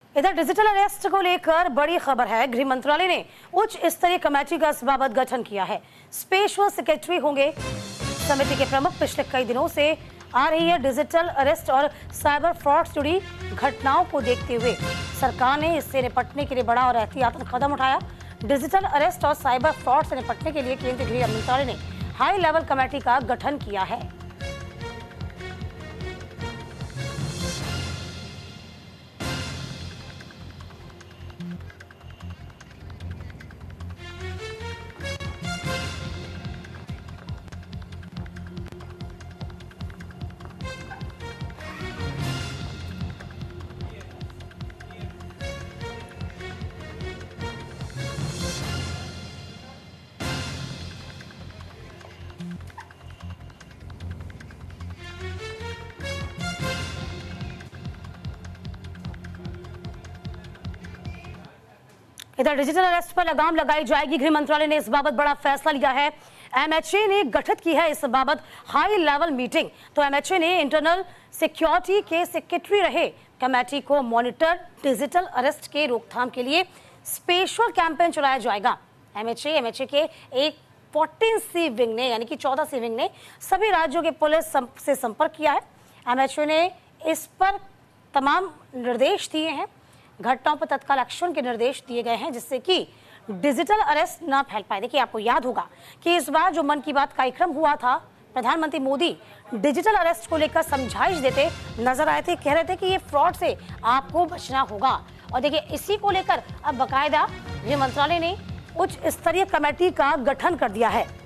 इधर digital arrest को लेकर बड़ी खबर है। गृह मंत्रालय ने उच्च स्तरीय कमेटी का इस बाबत गठन किया है। स्पेशल सेक्रेटरी होंगे। समिति के प्रमुख पिछले कई दिनों से आ रही है डिजिटल अरेस्ट और साइबर फ्रॉड से जुड़ी घटनाओं को देखते हुए सरकार ने इससे निपटने के लिए बड़ा और एहतियातन कदम उठाया। डिजिटल अरेस्ट और साइबर फ्रॉड से निपटने के लिए केंद्रीय गृह मंत्रालय ने हाई लेवल कमेटी का गठन किया है। इधर डिजिटल अरेस्ट पर लगाम लगाई जाएगी। गृह मंत्रालय ने इस बाबत बड़ा फैसला लिया है। एमएचए ने गठित की है इस बाबत हाई लेवल मीटिंग। तो एमएचए ने इंटरनल सिक्योरिटी के सेक्रेटरी रहे कमेटी को मॉनिटर डिजिटल अरेस्ट के रोकथाम के लिए स्पेशल कैंपेन चलाया जाएगा। एमएचए के एक 14C विंग ने यानी कि 14C विंग ने सभी राज्यों के पुलिस से संपर्क किया है। एमएचए ने इस पर तमाम निर्देश दिए हैं। घटनाओं पर तत्काल एक्शन के निर्देश दिए गए हैं जिससे कि डिजिटल अरेस्ट न फैल पाए। देखिए, आपको याद होगा कि इस बार जो मन की बात कार्यक्रम हुआ था, प्रधानमंत्री मोदी डिजिटल अरेस्ट को लेकर समझाइश देते नजर आए थे। कह रहे थे कि ये फ्रॉड से आपको बचना होगा। और देखिए, इसी को लेकर अब बाकायदा गृह मंत्रालय ने उच्च स्तरीय कमेटी का गठन कर दिया है।